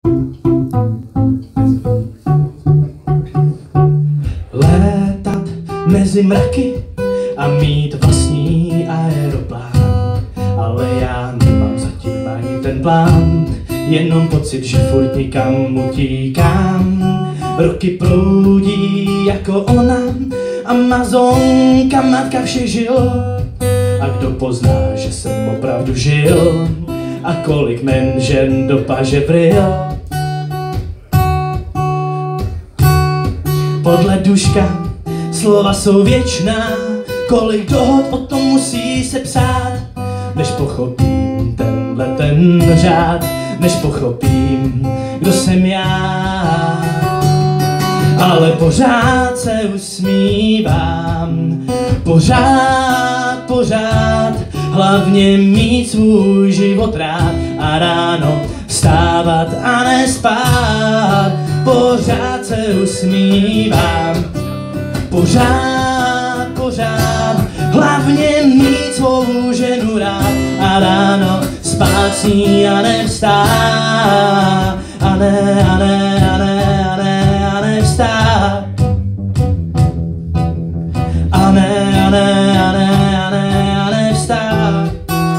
Létat mezi mraky a mít vlastní aeroplán, ale já nemám zatím ani ten plán, jenom pocit, že furt nikam utíkám. Roky proudí jako ona, Amazonka, matka všech žil. A kdo pozná, že jsem opravdu žil, a kolik men žen do paže vryl. Podle Duška slova jsou věčná, kolik dohod o tom musí se psát, než pochopím ten řád, než pochopím, kdo jsem já. Ale pořád se usmívám, pořád, hlavně mít svůj život rád a ráno vstávat a nespát. Pořád se usmívám, pořád, hlavně mít svou ženu rád a ráno spát s ní a nevstát. A nevstát. A nevstát.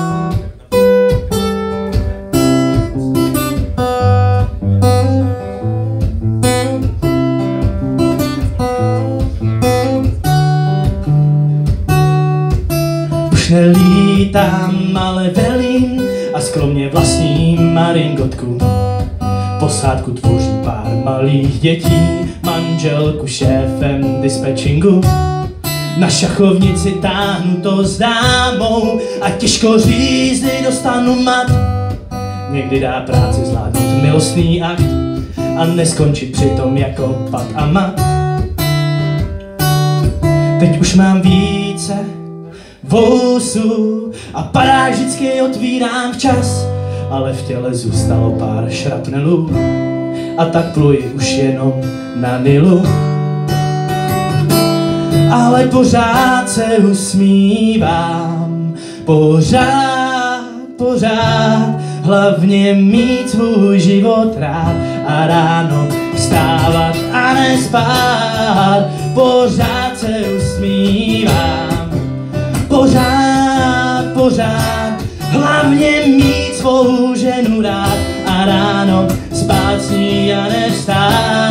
Už nelítám, ale velím a skromně vlastním maringotku. Posádku tvoří pár malých dětí, manželku šéfem dispečingu. Na šachovnici táhnu to s dámou a těžko řízli dostanu mat. Někdy dá práci zvládnout milostný akt a neskončit přitom jako pat a mat. Teď už mám více vousů a padáž vždycky otvírám včas, ale v těle zůstalo pár šrapnelů a tak pluji už jenom na Nilu. Ale pořád se usmívám, pořád, hlavně mít svůj život rád a ráno vstávat a nespát. Pořád se usmívám, pořád, hlavně mít svou ženu rád a ráno spát s ní a nevstát.